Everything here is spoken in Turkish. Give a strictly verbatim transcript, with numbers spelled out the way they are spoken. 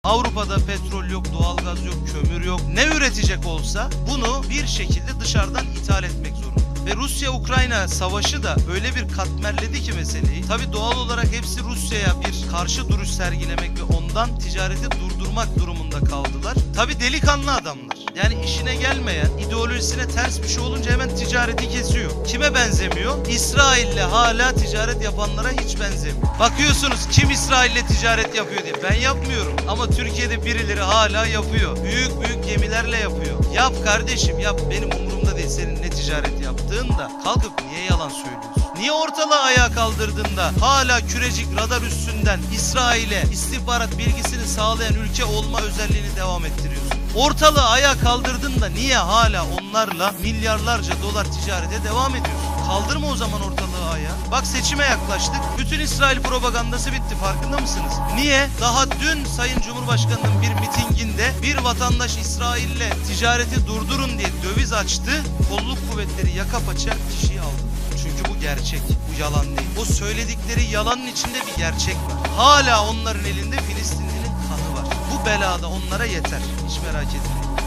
Avrupa'da petrol yok, doğalgaz yok, kömür yok. Ne üretecek olsa bunu bir şekilde dışarıdan ithal etmek zorunda. Ve Rusya-Ukrayna savaşı da öyle bir katmerledi ki meseleyi. Tabii doğal olarak hepsi Rusya'ya bir karşı duruş sergilemek ve ondan ticareti durdurmak durumunda kaldılar. Tabii delikanlı adamlar. Yani işine gelmeyen, ideolojisine ters bir şey olunca hemen ticareti kesiyor. Kime benzemiyor? İsrail'le hala ticaret yapanlara hiç benzemiyor. Bakıyorsunuz kim İsrail'le ticaret yapıyor diye. Ben yapmıyorum ama Türkiye'de birileri hala yapıyor. Büyük büyük gemilerle yapıyor. Yap kardeşim yap, benim umurumda değil senin ne ticaret yaptığın da. Kalkıp niye yalan söylüyorsun? Niye ortalığı ayağa kaldırdığında hala kürecik radar üstünden İsrail'e istihbarat bilgisini sağlayan ülke olma özelliğini devam ettiriyorsun? Ortalığı ayağa kaldırdığında niye hala onlarla milyarlarca dolar ticarete devam ediyorsun? Kaldırma o zaman ortalığı ayağa. Bak seçime yaklaştık. Bütün İsrail propagandası bitti, farkında mısınız? Niye? Daha dün Sayın Cumhurbaşkanı'nın bir mitinginde bir vatandaş İsrail'le ticareti durdurun diye döviz açtı. Kolluk kuvvetleri yaka paça kişiyi aldı. Çünkü bu gerçek, bu yalan değil. O söyledikleri yalanın içinde bir gerçek var. Hala onların elinde Filistinli'nin kanı var. Bu belada onlara yeter. Hiç merak etmeyin.